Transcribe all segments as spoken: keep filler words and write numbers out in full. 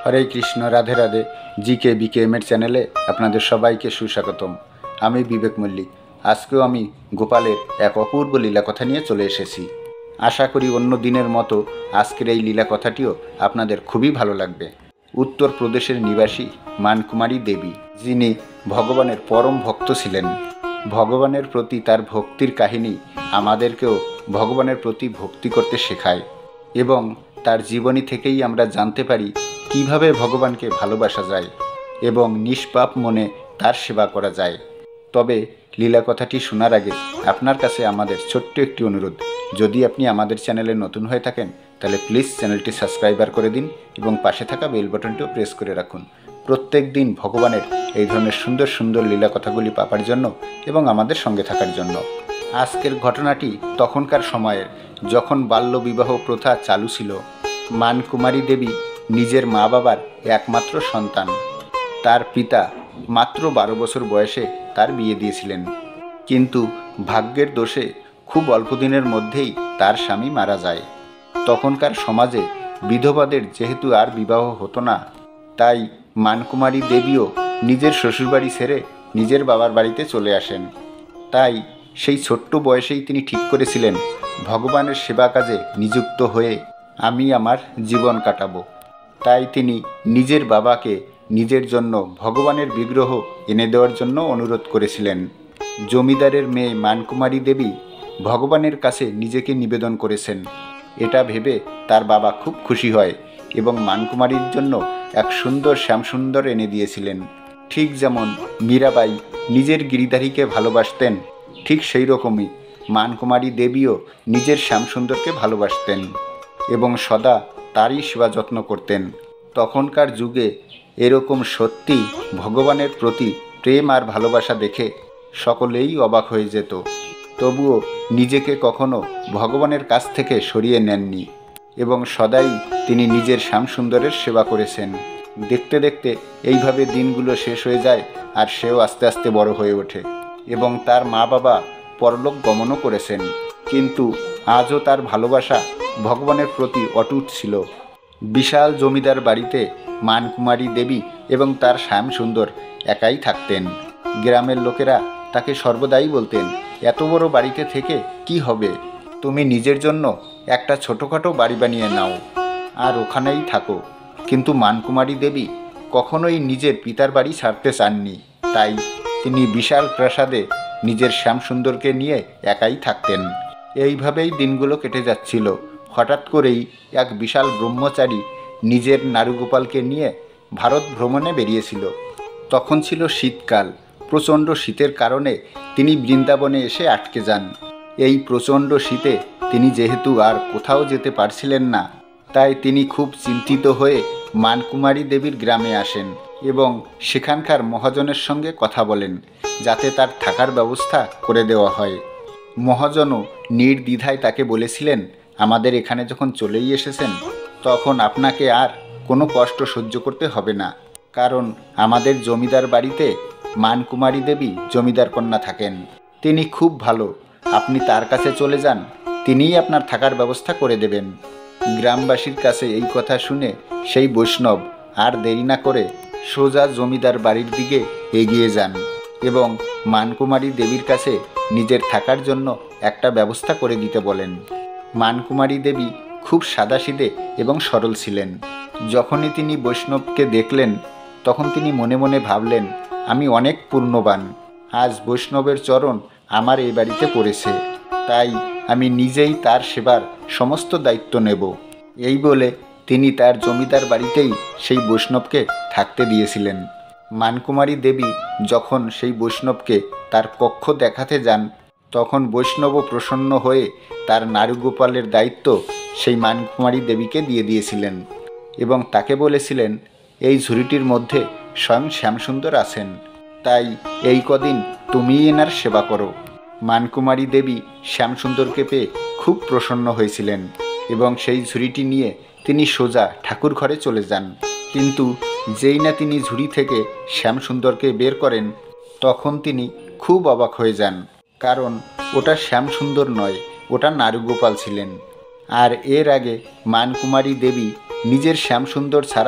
হরে Krishna, Radhe Radhe. G K B K এমের চ্যানেলে আপনাদের সবাইকে সুস্বাগতম। আমি বিবেক মল্লিক। আজকেও আমি গোপালের এক অপূর্ব লীলা কথা নিয়ে চলে এসেছি। আশা করি অন্য দিনের মতো আজকের এই লীলা কথাটিও আপনাদের খুবই ভালো লাগবে। উত্তরপ্রদেশের নিবাসী মানকুমারী দেবী, যিনি ভগবানের পরম ভক্ত ছিলেন। ভগবানের প্রতি তার ভক্তির কাহিনী আমাদেরকেও ভগবানের প্রতি ভক্তি করতে শেখায় এবং তার জীবনী থেকেই আমরা জানতে পারি কিভাবে ভগবানকে ভালোবাসা যায় এবং নিষ্পাপ মনে তার সেবা করা যায়। তবে লীলা কথাটি শোনার আগে আপনার কাছে আমাদের ছোট্ট একটি অনুরোধ, যদি আপনি আমাদের চ্যানেলে নতুন হয়ে থাকেন তাহলে প্লিজ চ্যানেলটি সাবস্ক্রাইবার করে দিন এবং পাশে থাকা বেল বাটনটিও প্রেস করে রাখুন প্রত্যেক দিন ভগবানের এই ধরনের সুন্দর সুন্দর লীলা কথাগুলি পাওয়ার জন্য এবং আমাদের সঙ্গে থাকার জন্য। আজকের ঘটনাটি তখনকার সময়ের, যখন বাল্যবিবাহ প্রথা চালু ছিল। মানকুমারী দেবী নিজের মা বাবার একমাত্র সন্তান। তার পিতা মাত্র বারো বছর বয়সে তার বিয়ে দিয়েছিলেন, কিন্তু ভাগ্যের দোষে খুব অল্প দিনের মধ্যেই তার স্বামী মারা যায়। তখনকার সমাজে বিধবাদের যেহেতু আর বিবাহ হতো না, তাই মানকুমারী দেবীও নিজের শ্বশুরবাড়ি ছেড়ে নিজের বাবার বাড়িতে চলে আসেন। তাই সেই ছোট্ট বয়সেই তিনি ঠিক করেছিলেন ভগবানের সেবা কাজে নিযুক্ত হয়ে আমি আমার জীবন কাটাবো। তাই তিনি নিজের বাবাকে নিজের জন্য ভগবানের বিগ্রহ এনে দেওয়ার জন্য অনুরোধ করেছিলেন। জমিদারের মেয়ে মানকুমারী দেবী ভগবানের কাছে নিজেকে নিবেদন করেছেন, এটা ভেবে তার বাবা খুব খুশি হয় এবং মানকুমারীর জন্য এক সুন্দর শ্যামসুন্দর এনে দিয়েছিলেন। ঠিক যেমন মীরাবাই নিজের গিরিধারীকে ভালোবাসতেন, ঠিক সেই রকমই মানকুমারী দেবীও নিজের শ্যামসুন্দরকে ভালোবাসতেন এবং সদা তারই সেবা যত্ন করতেন। তখনকার যুগে এরকম সত্যি ভগবানের প্রতি প্রেম আর ভালোবাসা দেখে সকলেই অবাক হয়ে যেত। তবুও নিজেকে কখনো ভগবানের কাছ থেকে সরিয়ে নেননি এবং সদাই তিনি নিজের শ্যামসুন্দরের সেবা করেছেন। দেখতে দেখতে এইভাবে দিনগুলো শেষ হয়ে যায় আর সেও আস্তে আস্তে বড় হয়ে ওঠে এবং তার মা বাবা পরলোক গমনও করেছেন, কিন্তু আজও তার ভালোবাসা ভগবানের প্রতি অটুট ছিল। বিশাল জমিদার বাড়িতে মানকুমারী দেবী এবং তার শ্যামসুন্দর একাই থাকতেন। গ্রামের লোকেরা তাকে সর্বদাই বলতেন, এত বড় বাড়িতে থেকে কি হবে, তুমি নিজের জন্য একটা ছোটোখাটো বাড়ি বানিয়ে নাও আর ওখানেই থাকো। কিন্তু মানকুমারী দেবী কখনোই নিজের পিতার বাড়ি ছাড়তে চাননি, তাই তিনি বিশাল প্রাসাদে নিজের শ্যামসুন্দরকে নিয়ে একাই থাকতেন। এইভাবেই দিনগুলো কেটে যাচ্ছিল। হঠাৎ করেই এক বিশাল ব্রহ্মচারী নিজের নারুগোপালকে নিয়ে ভারত ভ্রমণে বেরিয়েছিল। তখন ছিল শীতকাল। প্রচণ্ড শীতের কারণে তিনি বৃন্দাবনে এসে আটকে যান। এই প্রচণ্ড শীতে তিনি যেহেতু আর কোথাও যেতে পারছিলেন না, তাই তিনি খুব চিন্তিত হয়ে মানকুমারী দেবীর গ্রামে আসেন এবং সেখানকার মহাজনের সঙ্গে কথা বলেন যাতে তার থাকার ব্যবস্থা করে দেওয়া হয়। মহাজনও নির্দ্বিধায় তাকে বলেছিলেন, আমাদের এখানে যখন চলেই এসেছেন তখন আপনাকে আর কোনো কষ্ট সহ্য করতে হবে না, কারণ আমাদের জমিদার বাড়িতে মানকুমারী দেবী জমিদার কন্যা থাকেন, তিনি খুব ভালো, আপনি তার কাছে চলে যান, তিনিই আপনার থাকার ব্যবস্থা করে দেবেন। গ্রামবাসীর কাছে এই কথা শুনে সেই বৈষ্ণব আর দেরি না করে সোজা জমিদার বাড়ির দিকে এগিয়ে যান এবং মানকুমারী দেবীর কাছে নিজের থাকার জন্য একটা ব্যবস্থা করে দিতে বলেন। মানকুমারী দেবী খুব সাদাসিধে এবং সরল ছিলেন। যখনই তিনি বৈষ্ণবকে দেখলেন তখন তিনি মনে মনে ভাবলেন, আমি অনেক পুণ্যবান, আজ বৈষ্ণবের চরণ আমার এই বাড়িতে পড়েছে, তাই আমি নিজেই তার সেবার সমস্ত দায়িত্ব নেব। এই বলে তিনি তার জমিদার বাড়িতেই সেই বৈষ্ণবকে থাকতে দিয়েছিলেন। মানকুমারী দেবী যখন সেই বৈষ্ণবকে তার কক্ষ দেখাতে যান তখন বৈষ্ণবও প্রসন্ন হয়ে তার নারুগোপালের দায়িত্ব সেই মানকুমারী দেবীকে দিয়ে দিয়েছিলেন এবং তাকে বলেছিলেন, এই ঝুড়িটির মধ্যে স্বয়ং শ্যামসুন্দর আছেন, তাই এই কদিন তুমিই এনার সেবা করো। মানকুমারী দেবী শ্যামসুন্দরকে পেয়ে খুব প্রসন্ন হয়েছিলেন এবং সেই ঝুড়িটি নিয়ে তিনি সোজা ঠাকুর ঘরে চলে যান। কিন্তু যেই না তিনি ঝুড়ি থেকে শ্যামসুন্দরকে বের করেন তখন তিনি খুব অবাক হয়ে যান, কারণ ওটা শ্যামসুন্দর নয়, ওটা নারুগোপাল ছিলেন। আর এর আগে মানকুমারী দেবী নিজের শ্যামসুন্দর ছাড়া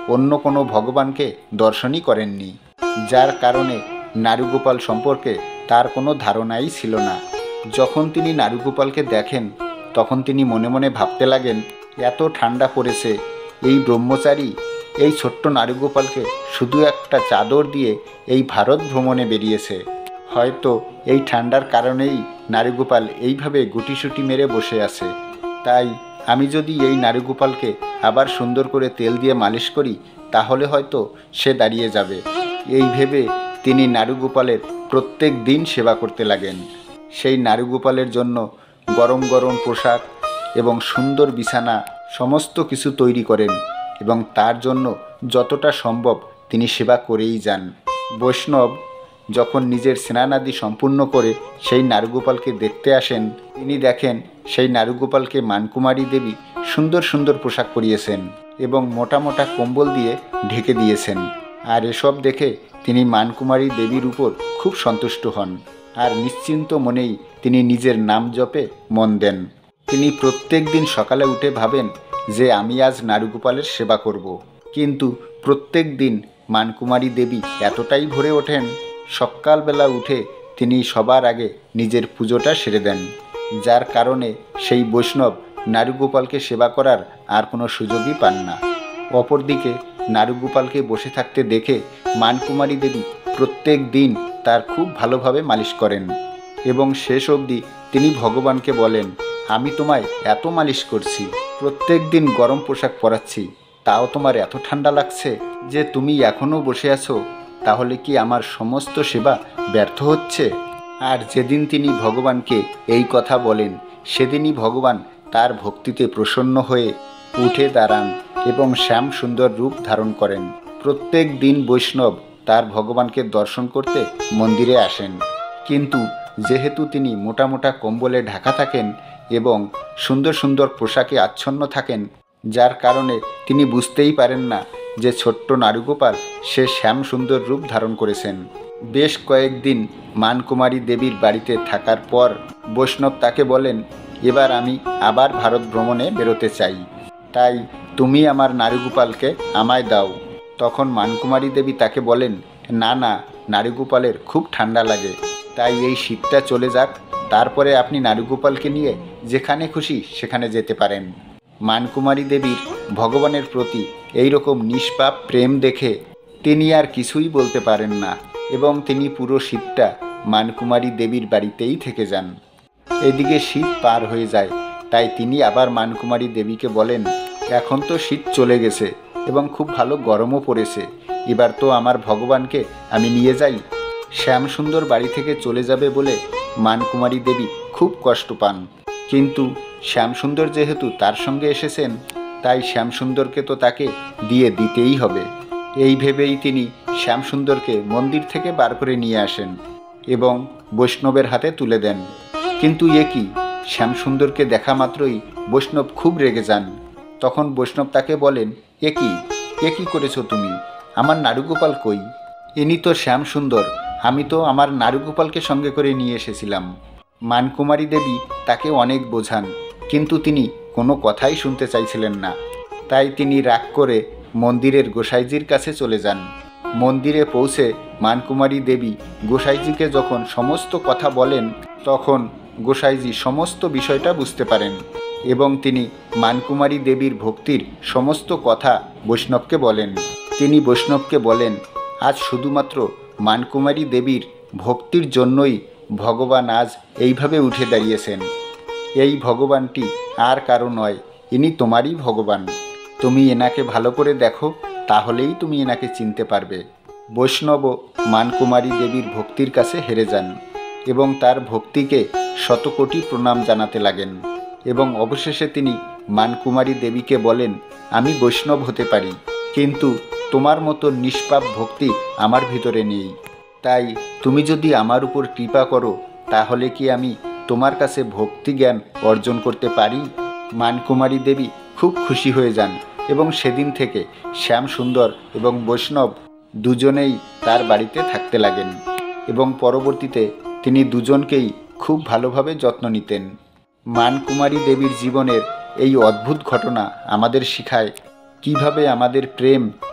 অন্য কোনো ভগবানকে দর্শনই করেননি, যার কারণে নারুগোপাল সম্পর্কে তার কোনো ধারণাই ছিল না। যখন তিনি নারুগোপালকে দেখেন তখন তিনি মনে মনে ভাবতে লাগেন, এত ঠান্ডা পড়েছে, এই ব্রহ্মচারী এই ছোট্ট নারুগোপালকে শুধু একটা চাদর দিয়ে এই ভারত ভ্রমণে বেরিয়েছে। হয়তো এই ঠান্ডার কারণেই নারুগোপাল এইভাবে গুটিসুটি মেরে বসে আছে। তাই আমি যদি এই নারুগোপালকে আবার সুন্দর করে তেল দিয়ে মালিশ করি তাহলে হয়তো সে দাঁড়িয়ে যাবে। এই ভেবে তিনি নারুগোপালের প্রত্যেক দিন সেবা করতে লাগেন। সেই নারুগোপালের জন্য গরম গরম পোশাক এবং সুন্দর বিছানা সমস্ত কিছু তৈরি করেন এবং তার জন্য যতটা সম্ভব তিনি সেবা করেই যান। বৈষ্ণব যখন নিজের স্নানাদি সম্পূর্ণ করে সেই নারুগোপালকে দেখতে আসেন, তিনি দেখেন সেই নারুগোপালকে মানকুমারী দেবী সুন্দর সুন্দর পোশাক পরিয়েছেন এবং মোটা মোটা কম্বল দিয়ে ঢেকে দিয়েছেন। আর এসব দেখে তিনি মানকুমারী দেবীর উপর খুব সন্তুষ্ট হন আর নিশ্চিন্ত মনেই তিনি নিজের নাম জপে মন দেন। তিনি প্রত্যেক দিন সকালে উঠে ভাবেন যে আমি আজ নারুগোপালের সেবা করব। কিন্তু প্রত্যেক দিন মানকুমারী দেবী এতটাই ভরে ওঠেন, সকালবেলা উঠে তিনি সবার আগে নিজের পুজোটা সেরে দেন, যার কারণে সেই বৈষ্ণব নারুগোপালকে সেবা করার আর কোনো সুযোগই পান না। অপরদিকে নারুগোপালকে বসে থাকতে দেখে মানকুমারী দেবী প্রত্যেক দিন তার খুব ভালোভাবে মালিশ করেন এবং শেষ অবধি তিনি ভগবানকে বলেন, আমি তোমায় এত মালিশ করছি, প্রত্যেক দিন গরম পোশাক পরাচ্ছি, তাও তোমার এত ঠান্ডা লাগছে যে তুমি এখনও বসে আছো, তাহলে কি আমার সমস্ত সেবা ব্যর্থ হচ্ছে? আর যেদিন তিনি ভগবানকে এই কথা বলেন সেদিনই ভগবান তার ভক্তিতে প্রসন্ন হয়ে উঠে দাঁড়ান এবং শ্যাম সুন্দর রূপ ধারণ করেন। প্রত্যেক দিন বৈষ্ণব তার ভগবানকে দর্শন করতে মন্দিরে আসেন, কিন্তু যেহেতু তিনি মোটা মোটা কম্বলে ঢাকা থাকেন এবং সুন্দর সুন্দর পোশাকে আচ্ছন্ন থাকেন, যার কারণে তিনি বুঝতেই পারেন না যে ছোট্ট নারুগোপাল সে শ্যাম সুন্দর রূপ ধারণ করেছেন। বেশ কয়েকদিন মানকুমারী দেবীর বাড়িতে থাকার পর বৈষ্ণব তাকে বলেন, এবার আমি আবার ভারত ভ্রমণে বেরোতে চাই, তাই তুমি আমার নারুগোপালকে আমায় দাও। তখন মানকুমারী দেবী তাকে বলেন, না না, নারুগোপালের খুব ঠান্ডা লাগে, তাই এই শীতটা চলে যাক, তারপরে আপনি নারুগোপালকে নিয়ে যেখানে খুশি সেখানে যেতে পারেন। মানকুমারী দেবীর ভগবানের প্রতি এই রকম নিষ্পাপ প্রেম দেখে তিনি আর কিছুই বলতে পারেন না এবং তিনি পুরো শীতটা মানকুমারী দেবীর বাড়িতেই থেকে যান। এদিকে শীত পার হয়ে যায়, তাই তিনি আবার মানকুমারী দেবীকে বলেন, এখন তো শীত চলে গেছে এবং খুব ভালো গরমও পড়েছে, এবার তো আমার ভগবানকে আমি নিয়ে যাই। শ্যামসুন্দর বাড়ি থেকে চলে যাবে বলে মানকুমারী দেবী খুব কষ্ট পান, কিন্তু শ্যামসুন্দর যেহেতু তার সঙ্গে এসেছেন তাই শ্যামসুন্দরকে তো তাকে দিয়ে দিতেই হবে। এই ভেবেই তিনি শ্যামসুন্দরকে মন্দির থেকে বার করে নিয়ে আসেন এবং বৈষ্ণবের হাতে তুলে দেন। কিন্তু এ কি, শ্যামসুন্দরকে দেখা মাত্রই বৈষ্ণব খুব রেগে যান। তখন বৈষ্ণব তাকে বলেন, এ কি এ কি করেছো তুমি? আমার নারুগোপাল কই? ইনি তো শ্যামসুন্দর, আমি তো আমার নারুগোপালকে সঙ্গে করে নিয়ে এসেছিলাম। মানকুমারী দেবী তাকে অনেক বোঝান, কিন্তু তিনি কোনো কথাই শুনতে চাইছিলেন না। তাই তিনি রাগ করে মন্দিরের গোসাইজির কাছে চলে যান। মন্দিরে পৌঁছে মানকুমারী দেবী গোসাইজিকে যখন সমস্ত কথা বলেন তখন গোসাইজি সমস্ত বিষয়টা বুঝতে পারেন এবং তিনি মানকুমারী দেবীর ভক্তির সমস্ত কথা বৈষ্ণবকে বলেন। তিনি বৈষ্ণবকে বলেন, আজ শুধুমাত্র মানকুমারী দেবীর ভক্তির জন্যই ভগবান আজ এইভাবে উঠে দাঁড়িয়েছেন। এই ভগবানটি আর কারো নয়, ইনি তোমারই ভগবান। তুমি এনাকে ভালো করে দেখো, তাহলেই তুমি এনাকে চিনতে পারবে। বৈষ্ণব মানকুমারী দেবীর ভক্তির কাছে হেরে যান এবং তার ভক্তিকে শতকোটি প্রণাম জানাতে লাগেন এবং অবশেষে তিনি মানকুমারী দেবীকে বলেন, আমি বৈষ্ণব হতে পারি, কিন্তু তোমার মতো নিষ্পাপ ভক্তি আমার ভিতরে নেই। তাই তুমি যদি আমার উপর কৃপা করো তাহলে কি আমি তোমার কাছে ভক্তি জ্ঞান অর্জন করতে পারি? মানকুমারী দেবী খুব খুশি হয়ে যান এবং সেদিন থেকে শ্যামসুন্দর এবং বৈষ্ণব দুজনেই তার বাড়িতে থাকতে লাগেন এবং পরবর্তীতে তিনি দুজনকেই খুব ভালোভাবে যত্ন নিতেন। মানকুমারী দেবীর জীবনের এই অদ্ভুত ঘটনা আমাদের শেখায় কিভাবে আমাদের প্রেম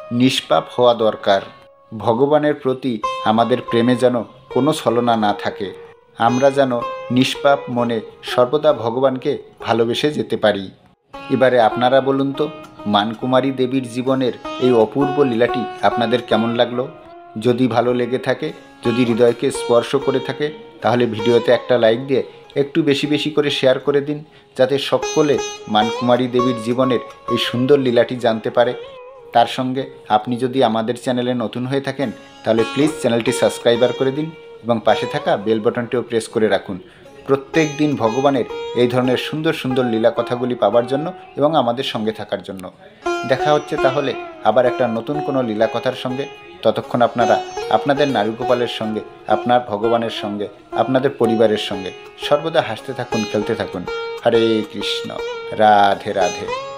নিষ্পাপ হওয়া দরকার। ভগবানের প্রতি আমাদের প্রেমে যেন কোনো ছলনা না থাকে, আমরা যেন নিষ্পাপ মনে সর্বদা ভগবানকে ভালোবেসে যেতে পারি। এবারে আপনারা বলুন তো, মানকুমারী দেবীর জীবনের এই অপূর্ব লীলাটি আপনাদের কেমন লাগলো? যদি ভালো লেগে থাকে, যদি হৃদয়কে স্পর্শ করে থাকে, তাহলে ভিডিওতে একটা লাইক দিয়ে একটু বেশি বেশি করে শেয়ার করে দিন, যাতে সকলে মানকুমারী দেবীর জীবনের এই সুন্দর লীলাটি জানতে পারে। তার সঙ্গে আপনি যদি আমাদের চ্যানেলে নতুন হয়ে থাকেন, তাহলে প্লিজ চ্যানেলটি সাবস্ক্রাইবার করে দিন এবং পাশে থাকা বেল বাটনটিও প্রেস করে রাখুন প্রত্যেক দিন ভগবানের এই ধরনের সুন্দর সুন্দর লীলা কথাগুলি পাওয়ার জন্য এবং আমাদের সঙ্গে থাকার জন্য। দেখা হচ্ছে তাহলে আবার একটা নতুন কোনো লীলা কথার সঙ্গে। ততক্ষণ আপনারা আপনাদের নারীগোপালের সঙ্গে, আপনার ভগবানের সঙ্গে, আপনাদের পরিবারের সঙ্গে সর্বদা হাসতে থাকুন, খেলতে থাকুন। হরে কৃষ্ণ, রাধে রাধে।